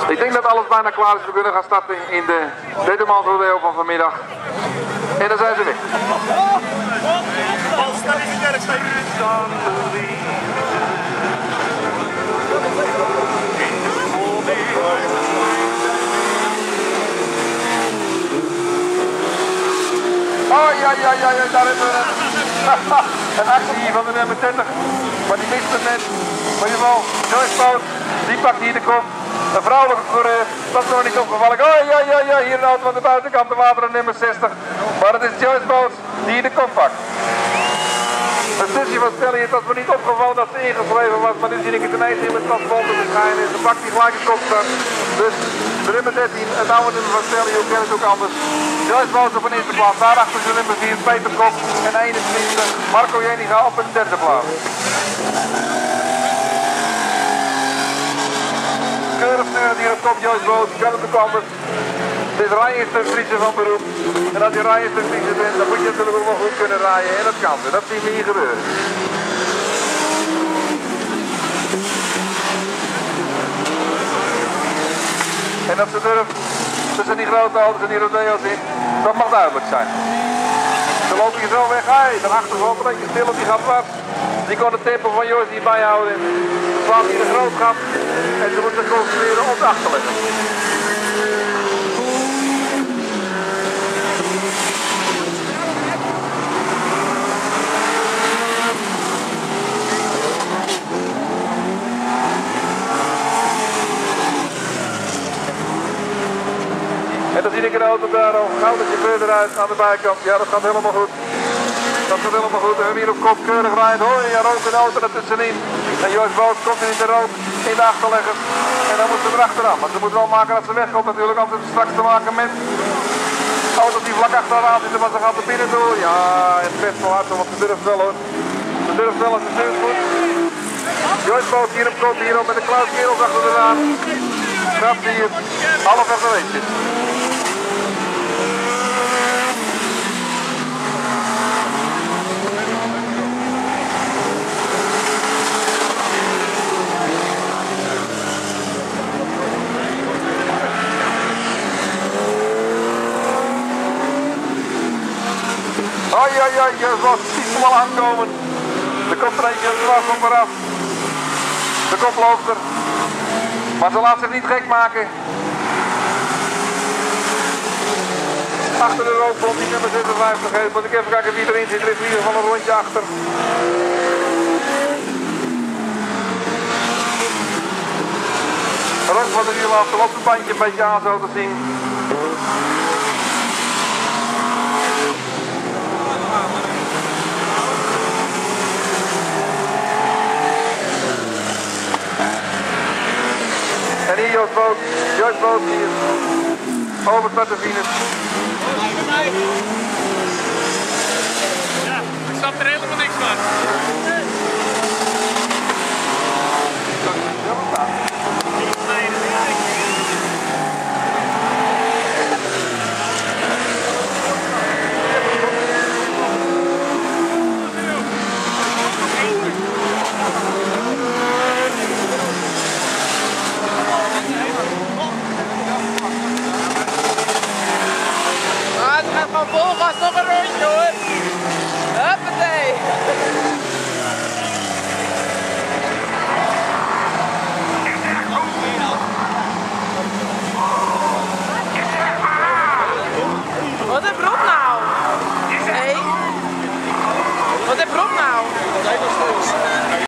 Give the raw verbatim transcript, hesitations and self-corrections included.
Ik denk dat alles bijna klaar is. We kunnen gaan starten in de Detemans rodeo van vanmiddag. En dan zijn ze weg. Oh ja, ja, ja, ja, daar hebben we een actie hier van de nummer dertig. Maar die mist het net. Maar in ieder geval, Joyce Boot, die pakt hier de kop. Een vrouwelijke coureur, dat is nog niet opgevallen. Oh ja, ja, ja, hier een auto van de buitenkant, de wateren nummer zestig. Maar het is Joyce Boot die hier de kop pakt. Het zusje van Stelly, het was me niet opgevallen dat ze ingeschreven was, maar nu zie ik het ineens in met transponder verschijnen. Ze pakt die gelijk een kopstart. Dus de nummer dertien, het oude nummer van Stelly, hoe ken het ook anders. Joyce Boot op een eerste plaats, daarachter de nummer vier, Peter Kok en eenentwintig, Marco Jeniga op een derde plaats. Keurig sturen hier op kop Joyce Boot, kan het ook anders. Het is rijinstructrice van beroep. En als je rijinstructrice bent, dan moet je natuurlijk ook wel goed kunnen rijden. En dat kan ze, dat zien we hier gebeuren. En dat ze durft tussen die grote auto's en die rodeo's in, dat mag duidelijk zijn. Ze lopen hier zo weg, hey, daarachter valt een beetje stil op die gatwas. Die kon het tempo van Joyce niet bijhouden. Ze slaat hier een groot gat en ze moeten zich concentreren op de achterliggen. En dan zie ik een auto daar al, goudertje verder uit aan de bijkant. Ja, dat gaat helemaal goed. Dat gaat helemaal goed. We hebben hier op kop keurig rijden. Hoor je, ja, rook een auto ertussenin. En Joyce Boot komt in de rook in de achterlegger. En dan moet ze erachteraan. Maar ze moet wel maken dat ze wegkomt natuurlijk. Anders heeft straks te maken met auto's die vlak achteraan zitten, maar ze gaat er binnen door. Ja, het is best wel hard, want ze durft wel hoor. Ze durft wel en ze stuurt goed. Joyce Boot hier op kop, hierop met de Klaus Kerels achter de aan. Gaat hier half even weetjes. Oh ja, ja, je was stiekem al aankomen. Er komt er eentje dwars op maar af. De kop loopt er. Maar ze laat zich niet gek maken. Achter de roodbond die nummer zesenvijftig heeft. Want ik even kijken wie erin zit. Er is in ieder geval een rondje achter. Rond van de wiel loopt het bandje een beetje aan zo te zien. En hier Joyce Boot, Joyce Boot hier, overstart de finish. Ja, ik snap er helemaal niks van. Vol gas, nog een rondje hoor. Huppatee. Wat heb Rob nou? Hé? Hey? Wat heb Rob nou?